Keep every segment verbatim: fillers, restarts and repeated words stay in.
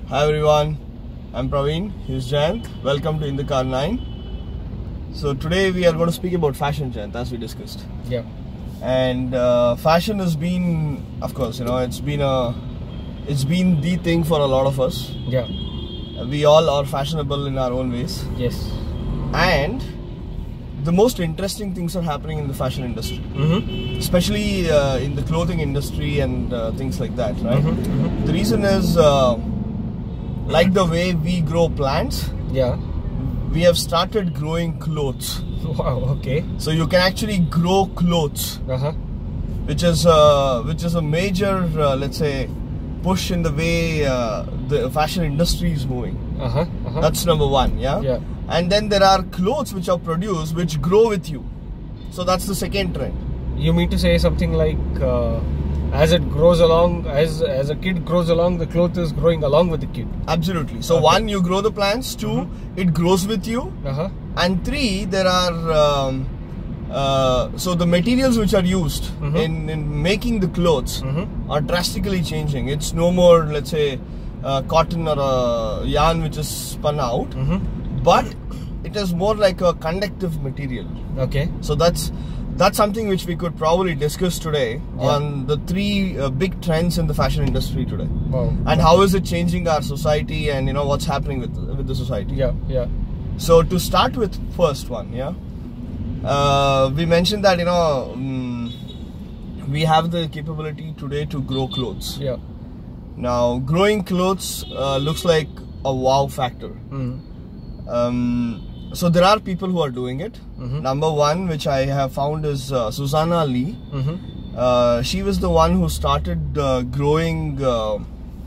Hi everyone, I'm Praveen, here's Jayanth. Welcome to In the Car nine. So today we are going to speak about fashion, Jayanth, as we discussed. Yeah. And uh, fashion has been, of course, you know, it's been a, it's been the thing for a lot of us. Yeah. We all are fashionable in our own ways. Yes. And the most interesting things are happening in the fashion industry, Mm-hmm. especially uh, in the clothing industry and uh, things like that, right? Mm-hmm. Mm-hmm. The reason is, uh, like the way we grow plants, Yeah. we have started growing clothes. Wow. Okay. So you can actually grow clothes, Uh huh. which is uh, which is a major, uh, let's say, push in the way uh, the fashion industry is moving. Uh huh. Uh huh. That's number one, yeah? Yeah. And then there are clothes which are produced which grow with you. So that's the second trend. You mean to say something like, uh, as it grows along, as as a kid grows along, the cloth is growing along with the kid. Absolutely. So Okay. one, you grow the plants. Two, Mm-hmm. it grows with you. Uh huh. And three, there are um, uh, so the materials which are used Mhm. in, in making the clothes Mm-hmm. are drastically changing. It's no more, let's say, uh, cotton or a yarn which is spun out, Mm-hmm. but it is more like a conductive material. Okay. So that's that's something which we could probably discuss today Yeah. on the three uh, big trends in the fashion industry today, Wow. and how is it changing our society, and you know what's happening with with the society. Yeah. Yeah. So to start with, first one, yeah, uh, we mentioned that you know um, we have the capability today to grow clothes. Yeah. Now, growing clothes uh, looks like a wow factor. Mm-hmm. Um, so there are people who are doing it. Mm-hmm. Number one, which I have found, is uh, Suzanne Lee. Mm-hmm. Uh, she was the one who started uh, growing uh,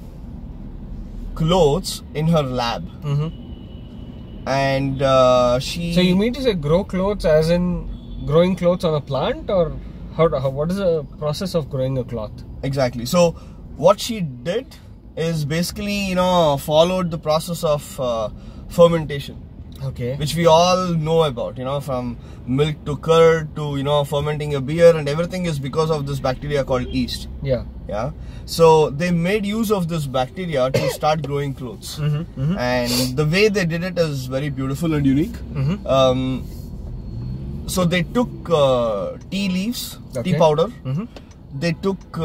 clothes in her lab, Mm-hmm. and uh, she. So you mean to say grow clothes as in growing clothes on a plant, or how, how what is the process of growing a cloth? Exactly. So what she did is basically, you know, followed the process of uh, fermentation, Okay. which we all know about, you know, from milk to curd to, you know, fermenting a beer, and everything is because of this bacteria called yeast. Yeah. Yeah. So they made use of this bacteria to start growing clothes. Mm-hmm. Mm-hmm. And the way they did it is very beautiful and unique. Mm-hmm. Um, so they took uh, tea leaves, Okay. tea powder, Mm-hmm. they took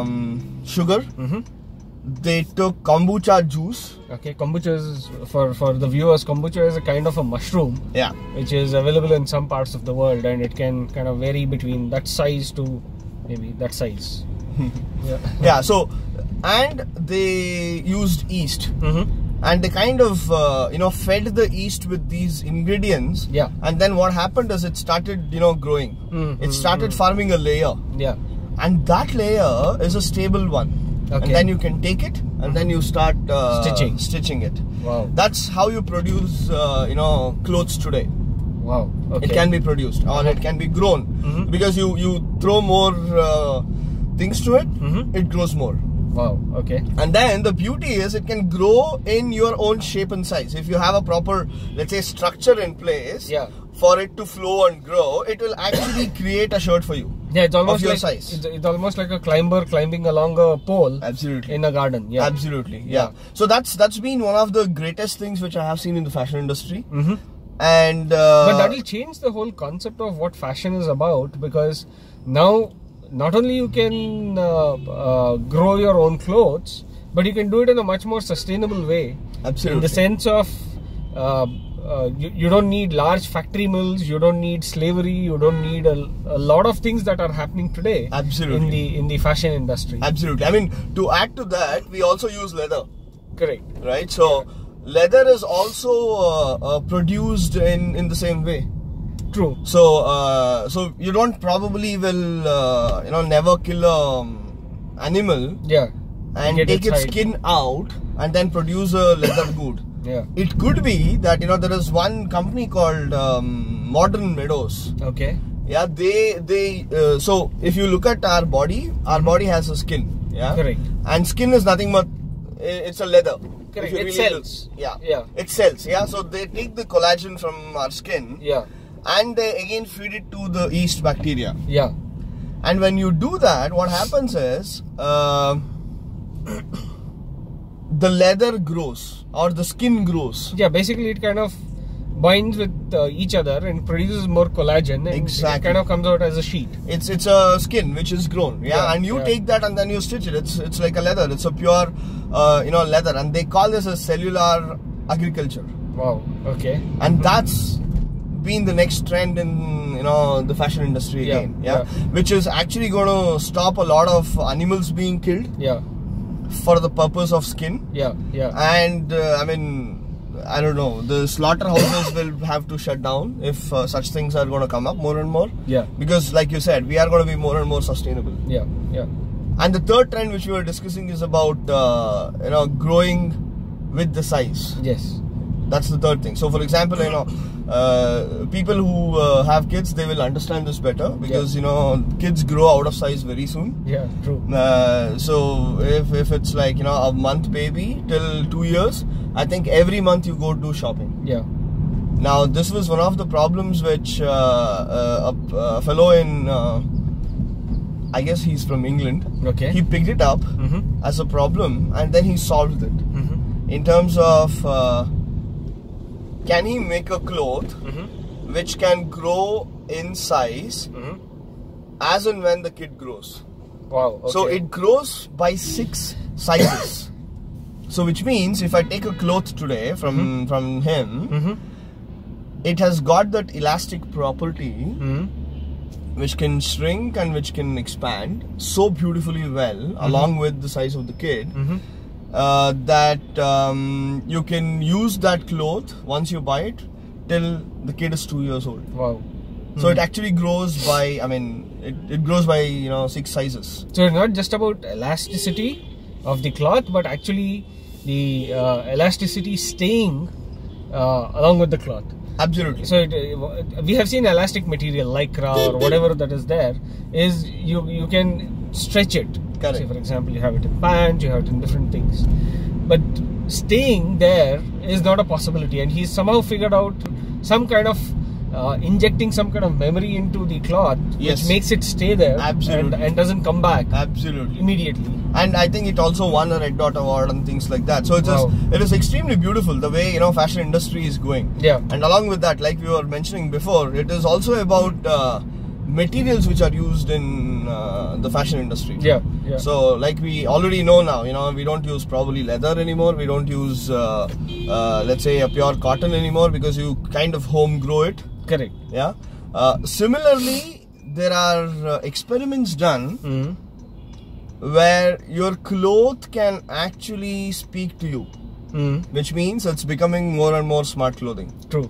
um, sugar, Mm-hmm. they took kombucha juice. Okay, kombucha is, for, for the viewers, kombucha is a kind of a mushroom Yeah. which is available in some parts of the world, and it can kind of vary between that size to maybe that size. Yeah. Yeah. So, and they used yeast. Mm-hmm. And they kind of, uh, you know, fed the yeast with these ingredients. Yeah. And then what happened is it started, you know, growing. Mm-hmm. It started forming a layer. Yeah. And that layer is a stable one. Okay. And then you can take it and then you start uh, Stitching. stitching it. Wow. That's how you produce, uh, you know, clothes today. Wow. Okay. It can be produced or it can be grown. Mhm. Because you, you throw more uh, things to it, Mhm. it grows more. Wow. Okay. And then the beauty is it can grow in your own shape and size. If you have a proper, let's say, structure in place, Yeah. for it to flow and grow, it will actually create a shirt for you. Yeah, it's almost your like size. It's, it's almost like a climber climbing along a pole Absolutely. in a garden. Yeah. Absolutely. Yeah. Yeah. So that's that's been one of the greatest things which I have seen in the fashion industry. Mm-hmm. And uh, But that will change the whole concept of what fashion is about, because now not only you can uh, uh, grow your own clothes, but you can do it in a much more sustainable way. Absolutely. In the sense of uh, uh, you, you don't need large factory mills, you don't need slavery, you don't need a, a lot of things that are happening today. Absolutely. In the in the fashion industry. Absolutely. I mean, to add to that, we also use leather, Correct. right? So leather is also uh, uh, produced in in the same way. True. So, uh, so you don't probably will, uh, you know, never kill a um, animal Yeah. and Get take its its hide. skin out and then produce a leather good. Yeah. It could be that, you know, there is one company called um, Modern Meadows. Okay. Yeah, they, they, uh, so if you look at our body, our Mhm. body has a skin. Yeah. Correct. And skin is nothing but, i- it's a leather. Correct. If you It really sells. look- Yeah. Yeah. It sells. Yeah. So they take the collagen from our skin. Yeah. And they again feed it to the yeast bacteria. Yeah. And when you do that, what happens is uh, the leather grows or the skin grows. Yeah, basically it kind of binds with uh, each other and produces more collagen, and exactly. it kind of comes out as a sheet. It's it's a skin which is grown, yeah, yeah and you yeah. take that and then you stitch it. It's it's like a leather. It's a pure, uh, you know, leather, and they call this a cellular agriculture. Wow. Okay. And that's been the next trend in, you know, the fashion industry yeah, again, yeah? yeah, which is actually going to stop a lot of animals being killed. Yeah. For the purpose of skin. Yeah. Yeah. And uh, I mean. I don't know, the slaughterhouses will have to shut down if uh, such things are going to come up more and more. Yeah. Because like you said, we are going to be more and more sustainable. Yeah, yeah. And the third trend which we were discussing is about, uh, you know, growing with the size. Yes. That's the third thing. So for example, you know, uh, people who uh, have kids, they will understand this better because, yeah. you know, kids grow out of size very soon. Yeah, true. Uh, so if, if it's like, you know, a month baby till two years, I think every month you go do shopping. Yeah. Now this was one of the problems which uh, uh, a, a fellow in, uh, I guess he's from England. Okay. He picked it up mm-hmm. as a problem and then he solved it. Mm-hmm. In terms of, uh, can he make a cloth mm-hmm. which can grow in size mm-hmm. as and when the kid grows. Wow. Okay. So it grows by six sizes. So which means if I take a cloth today from mm-hmm. from him, mm-hmm. it has got that elastic property mm-hmm. which can shrink and which can expand so beautifully well mm-hmm. along with the size of the kid mm-hmm. uh, that um, you can use that cloth once you buy it till the kid is two years old. Wow. So mm-hmm. it actually grows by, I mean, it, it grows by, you know, six sizes. So it's not just about elasticity of the cloth, but actually the uh, elasticity staying uh, along with the cloth. Absolutely. So it, uh, we have seen elastic material, lycra or whatever that is there, is you you can stretch it. Correct. Say for example, you have it in pants, you have it in different things. But staying there is not a possibility, and he's somehow figured out some kind of uh, injecting some kind of memory into the cloth, yes. which makes it stay there Absolutely. and, and doesn't come back. Absolutely. Immediately. And I think it also won a Red Dot Award and things like that. So it is, wow. it is extremely beautiful the way, you know, fashion industry is going. Yeah. And along with that, like we were mentioning before, it is also about uh, materials which are used in uh, the fashion industry. Yeah, yeah. So like we already know now, you know, we don't use probably leather anymore. We don't use, uh, uh, let's say, a pure cotton anymore because you kind of home grow it. Correct. Yeah. Uh, similarly, there are uh, experiments done mm-hmm. where your cloth can actually speak to you, mm-hmm. which means it's becoming more and more smart clothing. True.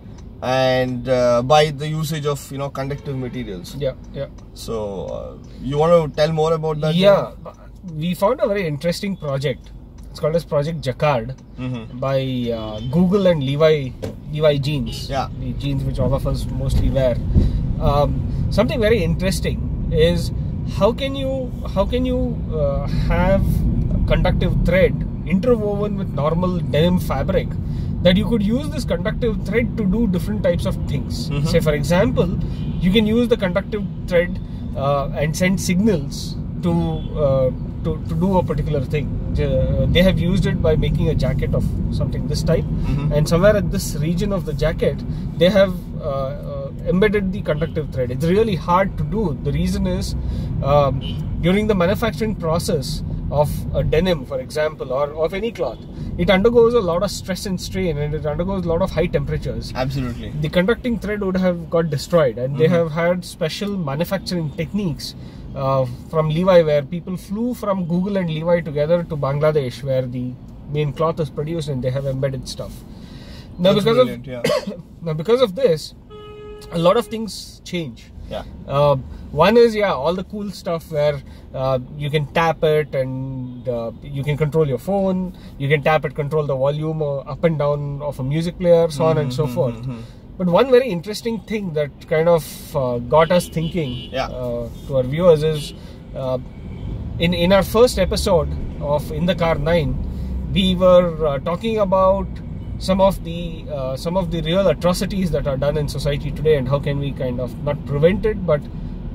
And uh, by the usage of, you know, conductive materials. Yeah, yeah. So uh, you want to tell more about that? Yeah, we found a very interesting project. It's called as Project Jacquard mm-hmm. by uh, Google and Levi Levi jeans. Yeah. The jeans which all of us mostly wear. Um, something very interesting is how can you how can you uh, have conductive thread interwoven with normal denim fabric, that you could use this conductive thread to do different types of things. Mm-hmm. Say for example, you can use the conductive thread uh, and send signals to, uh, to to do a particular thing. Uh, they have used it by making a jacket of something this type, mm-hmm. and somewhere at this region of the jacket they have uh, uh, embedded the conductive thread. It's really hard to do. The reason is um, during the manufacturing process of a denim, for example, or of any cloth, it undergoes a lot of stress and strain, and it undergoes a lot of high temperatures. Absolutely. The conducting thread would have got destroyed, and mm-hmm. they have had special manufacturing techniques uh, from Levi, where people flew from Google and Levi together to Bangladesh, where the main cloth is produced, and they have embedded stuff. Now, That's because of yeah. now because of this, a lot of things change. Yeah. Uh, one is yeah, all the cool stuff where uh, you can tap it and uh, you can control your phone. You can tap it, control the volume uh, up and down of a music player, so on mm-hmm, and so mm-hmm, forth. Mm-hmm. But one very interesting thing that kind of uh, got us thinking yeah. uh, to our viewers is uh, in in our first episode of In the Car nine, we were uh, talking about some of the uh, some of the real atrocities that are done in society today, and how can we kind of not prevent it but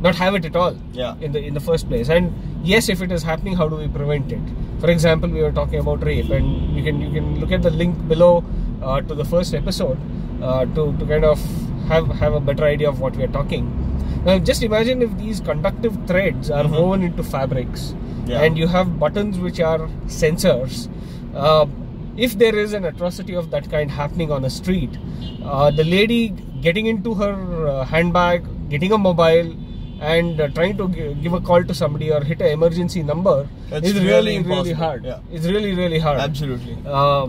not have it at all. Yeah. In the in the first place. And yes, if it is happening, how do we prevent it? For example, we were talking about rape, and you can you can look at the link below uh, to the first episode uh, to to kind of have have a better idea of what we are talking. Now, just imagine if these conductive threads are mm-hmm. woven into fabrics, yeah. and you have buttons which are sensors. Uh, if there is an atrocity of that kind happening on a street, uh, the lady getting into her uh, handbag, getting a mobile, and uh, trying to g give a call to somebody or hit an emergency number That's is really, really, really hard. Yeah. It's really, really hard. Absolutely. Uh,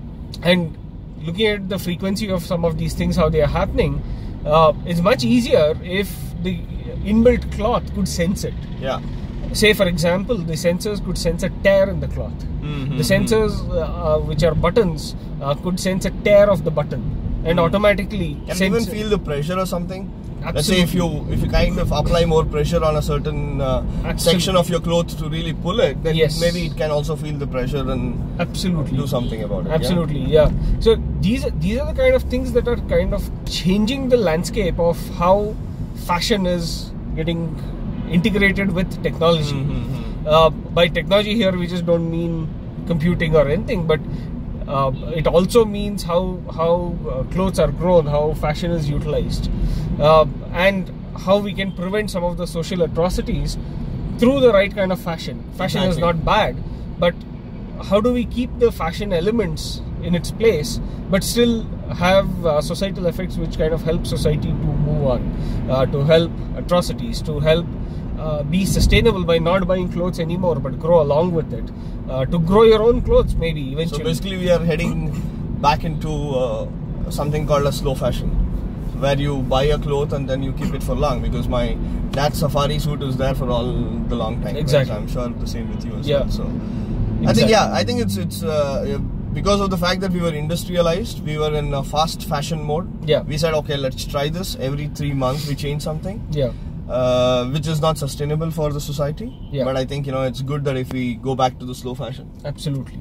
and looking at the frequency of some of these things, how they are happening, uh, it's much easier if the inbuilt cloth could sense it. Yeah. Say, for example, the sensors could sense a tear in the cloth. Mm-hmm. The sensors, uh, which are buttons, uh, could sense a tear of the button, and mm. automatically can you even feel the pressure or something. Absolutely. Let's say if you if you kind of apply more pressure on a certain uh, section of your clothes to really pull it, then yes. maybe it can also feel the pressure and absolutely do something about it. Absolutely, yeah. yeah. So these these are the kind of things that are kind of changing the landscape of how fashion is getting integrated with technology. Mm-hmm. Uh, by technology here, we just don't mean computing or anything, but uh, it also means how how uh, clothes are grown, how fashion is utilized, uh, and how we can prevent some of the social atrocities through the right kind of fashion. Fashion exactly. is not bad, but how do we keep the fashion elements in its place, but still have uh, societal effects which kind of help society to move on, uh, to help atrocities, to help uh, be sustainable by not buying clothes anymore, but grow along with it, uh, to grow your own clothes maybe eventually. So basically we are heading back into uh, something called a slow fashion, where you buy a cloth and then you keep it for long, because my dad's safari suit is there for all the long time. Exactly. Right? So I'm sure the same with you as yeah. well. So exactly. I think yeah, I think it's it's uh, because of the fact that we were industrialized, we were in a fast fashion mode. Yeah. We said, okay, let's try this. Every three months we change something. Yeah. Uh, which is not sustainable for the society. Yeah. But I think, you know, it's good that if we go back to the slow fashion. Absolutely.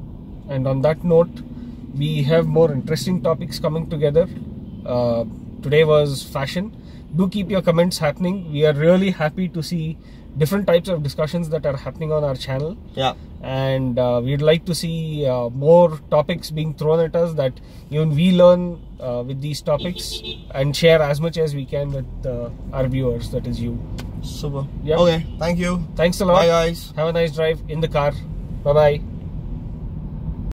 And on that note, we have more interesting topics coming together. Uh, today was fashion. Do keep your comments happening. We are really happy to see different types of discussions that are happening on our channel. Yeah. And uh, we'd like to see uh, more topics being thrown at us, that even we learn uh, with these topics and share as much as we can with uh, our viewers, that is you. Super. Yep. Okay, thank you. Thanks a lot. Bye guys. Have a nice drive in the car. Bye bye.